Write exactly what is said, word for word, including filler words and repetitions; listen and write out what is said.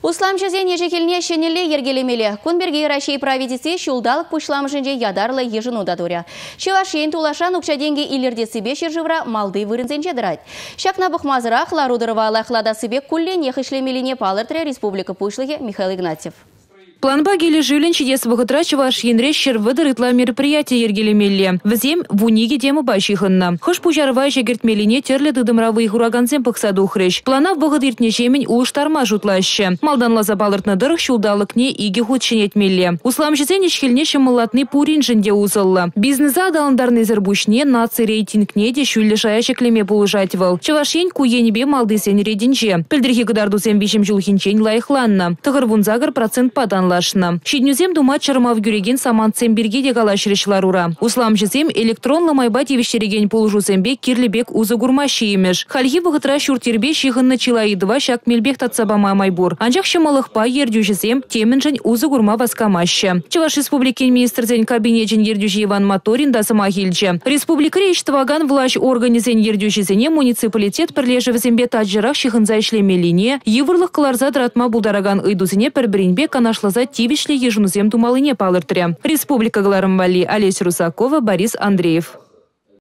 Усламчызен ежекеліне шенелі ергелемелі. Күнберге Рашей правительстве шулдалық пұшламышынже ядарлы ежінуда дұря. Чевашен тулашан ұқчаденге илерде себе шержывра малды вырынзен жедірайд. Шакна бұқмазырақ ларудырыва алақлада себе күллен ехішлемеліне палыртыря республика пұшлығы Михаил Игнатьев. Планба гели жилен чидес вғытрачыва шенре шервыдыр итла мероприятие ергелемелле. Взем вуниге тему башихынна. Хош пужарвай жегертмелине терлі дыдымравый хураганцем пықсаду хрещ. Планав бұғыд иртне жемень улыштарма жутлаще. Малданла забалыртны дырық шулдалықне иге худшенетмелле. Услам жезен ешхелне шымылатны пурин жінде узылла. Бизнеса адаландарны зірбушне наци рейтингне де шүлі шаяшеклеме булыжатывал. Чавашень куенебе малдысен рединже. Пілдірхи гыдардусен бишем жулхинчень лайықланна. Тығыр вунзагыр процент падан Шиднюзем дума чармав гюреген саманцем берге дегалашрешларура. Услам жезем электронлы майбат евештереген полужузембе кирлебек узы гурмащи имеш. Хальги вғытра шуртербе шихынны чилаидыва шак мельбек татсабама майбур. Анжақ шымалықпа ердю жезем теменжен узы гурма васкамаща. Чеваш республикен министрзен кабинетжен ердюжи Иван Моторин да самахильче. Республика рейштваган власть организен ердю жезене муниципалитет пірлежевзембе таджырах шихынза ишлемелине, евырлық кыларза дратма булдараган ыйдузене пірбірінбе канашлаза тивишле ежунузем думалыне палыртыря. Республика Гларамвали, Олеся Русакова, Борис Андреев.